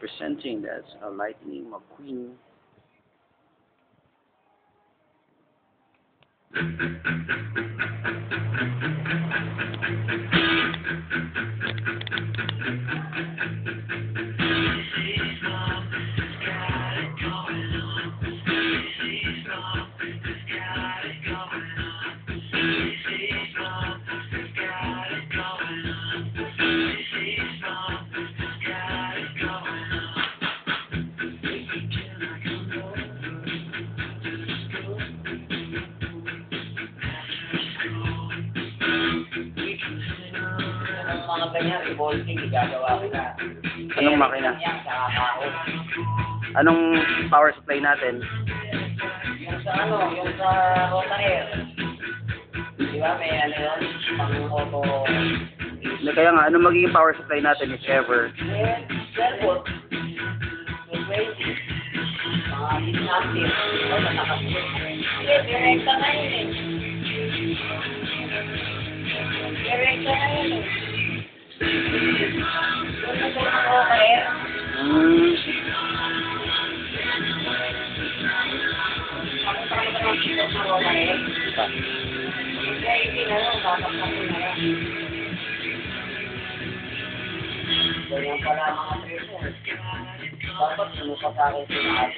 presenting. That's a Lightning McQueen. Mga ganyan, revolving, igagawa ko na. Anong makina? Yan, sa kakao. Anong power supply natin? Yung sa ano, yung sa rotary. Di ba, may ano yun? Pang-auto. Hindi, kaya nga, anong magiging power supply natin if ever? Eh, servo. 20. Mga 6 ampere. O, nakakapit. Hindi, direkta na yun eh. Direkta na yun eh. Yung sa rotary. Ganyan pala mga tracer. Dapat sumupa sa akin sinabi.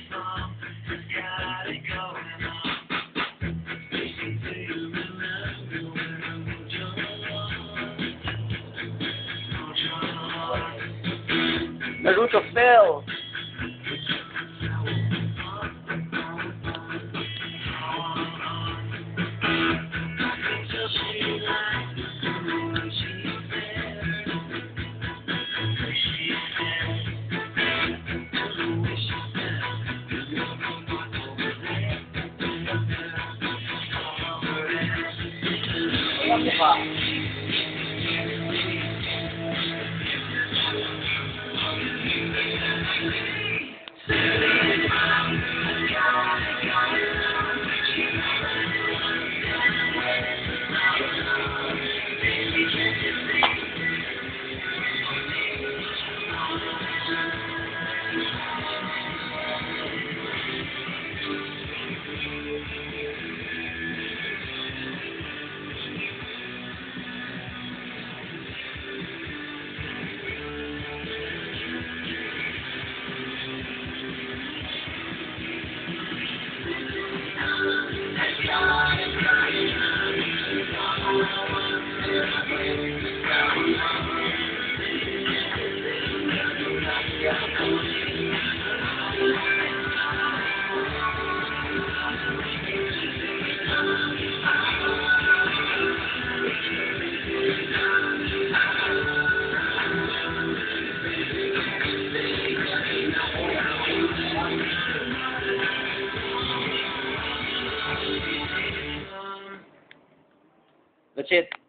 Naruto fell! Alam mo ba? That's it.